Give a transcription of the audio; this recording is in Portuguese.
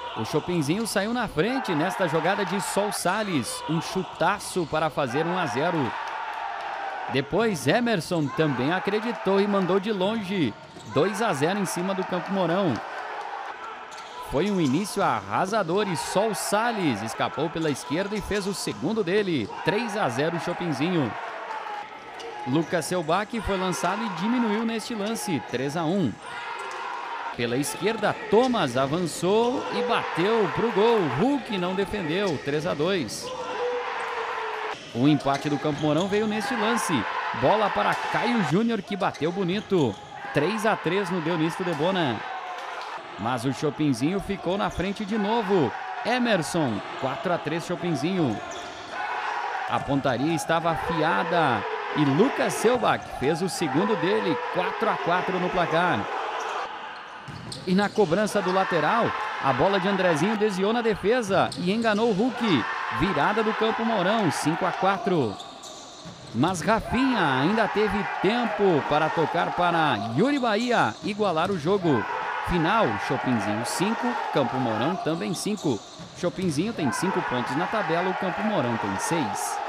O Chopinzinho saiu na frente nesta jogada de Sol Salles, um chutaço para fazer 1-0. Depois Emerson também acreditou e mandou de longe, 2-0 em cima do Campo Mourão. Foi um início arrasador e Sol Salles escapou pela esquerda e fez o segundo dele, 3-0 Chopinzinho. Lucas Selbach foi lançado e diminuiu neste lance, 3-1. Pela esquerda, Thomas avançou e bateu para o gol. Hulk não defendeu, 3-2. O empate do Campo Mourão veio neste lance. Bola para Caio Júnior, que bateu bonito. 3-3 no Deonisto Debona. Mas o Chopinzinho ficou na frente de novo. Emerson, 4-3 Chopinzinho. A pontaria estava afiada e Lucas Selbach fez o segundo dele, 4-4 no placar. E na cobrança do lateral, a bola de Andrezinho desviou na defesa e enganou o Hulk. Virada do Campo Mourão, 5-4. Mas Rafinha ainda teve tempo para tocar para Yuri Bahia igualar o jogo. Final, Chopinzinho 5, Campo Mourão também 5. Chopinzinho tem 5 pontos na tabela, o Campo Mourão tem 6.